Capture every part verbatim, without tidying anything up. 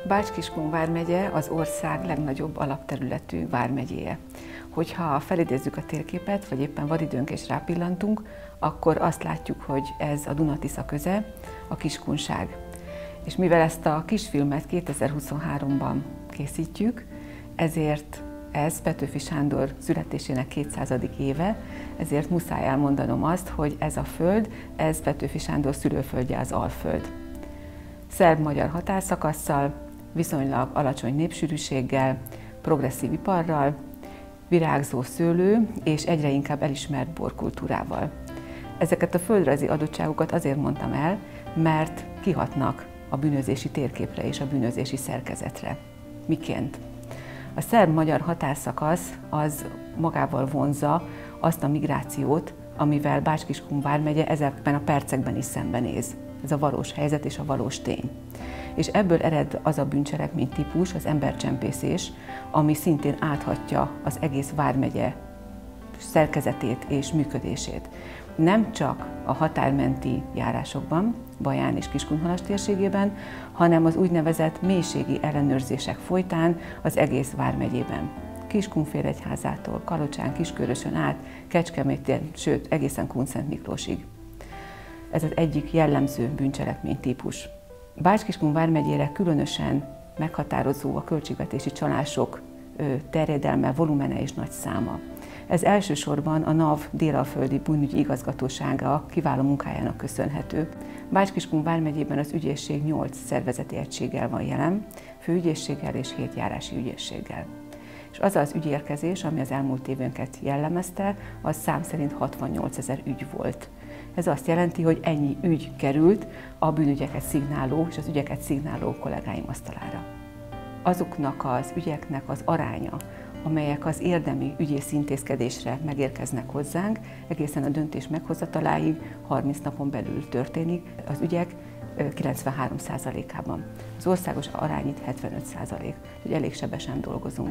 Bács-Kiskun vármegye az ország legnagyobb alapterületű vármegyéje. Hogyha felidézzük a térképet, vagy éppen van időnk és rápillantunk, akkor azt látjuk, hogy ez a Duna-Tisza köze, a Kiskunság. És mivel ezt a kisfilmet kétezer-huszonháromban készítjük, ezért ez Petőfi Sándor születésének kétszázadik éve, ezért muszáj elmondanom azt, hogy ez a föld, ez Petőfi Sándor szülőföldje, az Alföld. Szerb-magyar határszakasszal, viszonylag alacsony népsűrűséggel, progresszív iparral, virágzó szőlő és egyre inkább elismert borkultúrával. Ezeket a földrajzi adottságokat azért mondtam el, mert kihatnak a bűnözési térképre és a bűnözési szerkezetre. Miként? A szerb-magyar határszakasz az magával vonzza azt a migrációt, amivel Bács-Kiskun vármegye ezekben a percekben is szembenéz. Ez a valós helyzet és a valós tény. És ebből ered az a bűncselekmény típus, az embercsempészés, ami szintén áthatja az egész vármegye szerkezetét és működését. Nem csak a határmenti járásokban, Baján és Kiskunhalas térségében, hanem az úgynevezett mélységi ellenőrzések folytán az egész vármegyében. Kiskunfélegyházától, Kalocsán, Kiskörösön át, Kecskeméten, sőt egészen Kunszent Miklósig. Ez az egyik jellemző bűncselekmény típus. Bács-Kiskun vármegyére különösen meghatározó a költségvetési csalások terjedelme, volumene és nagy száma. Ez elsősorban a NAV délalföldi bűnügyi igazgatósága kiváló munkájának köszönhető. Bács-Kiskun vármegyében az ügyészség nyolc szervezeti egységgel van jelen, főügyészséggel és hét járási ügyészséggel. És az az ügyérkezés, ami az elmúlt évünket jellemezte, az szám szerint hatvannyolcezer ügy volt. Ez azt jelenti, hogy ennyi ügy került a bűnügyeket szignáló és az ügyeket szignáló kollégáim asztalára. Azoknak az ügyeknek az aránya, amelyek az érdemi ügyész intézkedésre megérkeznek hozzánk, egészen a döntés meghozataláig harminc napon belül történik, az ügyek kilencvenhárom százalékában. Az országos arány itt hetvenöt százalék, úgyhogy elég sebesen dolgozunk.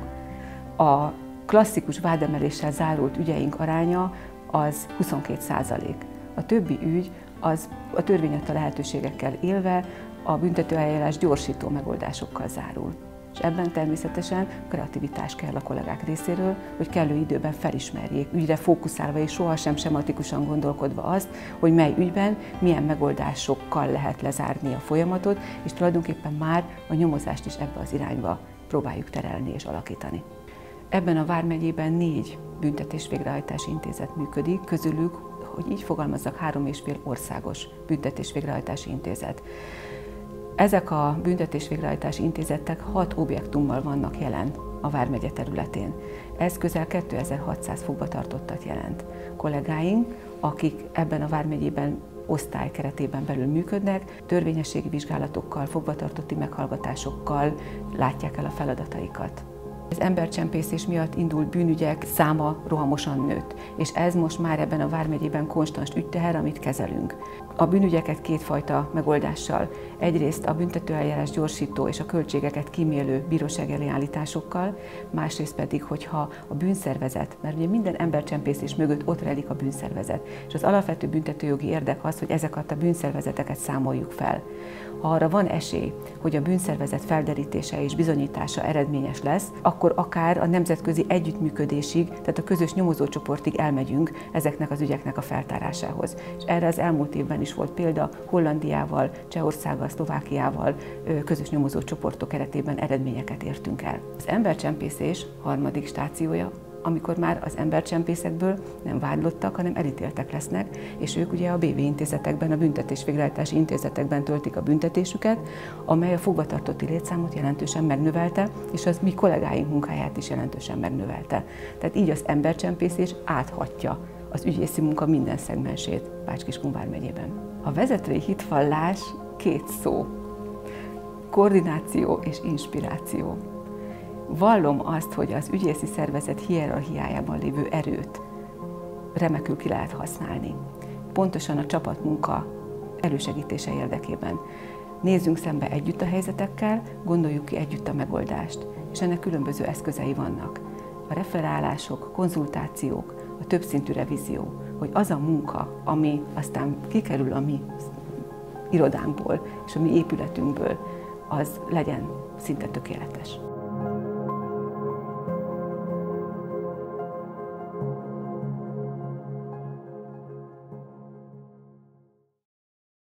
A klasszikus vádemeléssel zárult ügyeink aránya az huszonkét százalék. A többi ügy az a törvény adta lehetőségekkel élve a büntetőeljárás gyorsító megoldásokkal zárul. És ebben természetesen kreativitás kell a kollégák részéről, hogy kellő időben felismerjék, ügyre fókuszálva és sohasem sematikusan gondolkodva azt, hogy mely ügyben milyen megoldásokkal lehet lezárni a folyamatot, és tulajdonképpen már a nyomozást is ebbe az irányba próbáljuk terelni és alakítani. Ebben a vármegyében négy büntetés-végrehajtási intézet működik, közülük, hogy így fogalmazzak, három és fél országos büntetés-végrehajtási intézet. Ezek a büntetés-végrehajtási intézetek hat objektummal vannak jelen a vármegye területén. Ez közel kétezer-hatszáz fogvatartottat jelent. Kollégáink, akik ebben a vármegyében osztály keretében belül működnek, törvényességi vizsgálatokkal, fogvatartotti meghallgatásokkal látják el a feladataikat. Az embercsempészés miatt indult bűnügyek száma rohamosan nőtt, és ez most már ebben a vármegyében konstans ügyteher, amit kezelünk. A bűnügyeket kétfajta megoldással, egyrészt a büntetőeljárás gyorsító és a költségeket kímélő bíróság elé állításokkal, másrészt pedig, hogyha a bűnszervezet, mert ugye minden embercsempészés mögött ott rejlik a bűnszervezet, és az alapvető büntetőjogi érdek az, hogy ezeket a bűnszervezeteket számoljuk fel. Ha arra van esély, hogy a bűnszervezet felderítése és bizonyítása eredményes lesz, akkor akár a nemzetközi együttműködésig, tehát a közös nyomozócsoportig elmegyünk ezeknek az ügyeknek a feltárásához. És erre az elmúlt évben is volt példa, Hollandiával, Csehországgal, Szlovákiával közös nyomozócsoportok keretében eredményeket értünk el. Az embercsempészés harmadik stációja, amikor már az embercsempészekből nem vádlottak, hanem elítéltek lesznek, és ők ugye a bé vé intézetekben, a büntetés-végrehajtási intézetekben töltik a büntetésüket, amely a fogvatartotti létszámot jelentősen megnövelte, és az mi kollégáink munkáját is jelentősen megnövelte. Tehát így az embercsempészés áthatja az ügyészi munka minden szegmensét Bács-Kiskun vármegyében. A vezetői hitvallás két szó: koordináció és inspiráció. Vallom azt, hogy az ügyészi szervezet hierarchiájában lévő erőt remekül ki lehet használni. Pontosan a csapatmunka elősegítése érdekében. Nézzünk szembe együtt a helyzetekkel, gondoljuk ki együtt a megoldást. És ennek különböző eszközei vannak. A referálások, konzultációk, a többszintű revízió, hogy az a munka, ami aztán kikerül a mi irodánkból és a mi épületünkből, az legyen szinte tökéletes.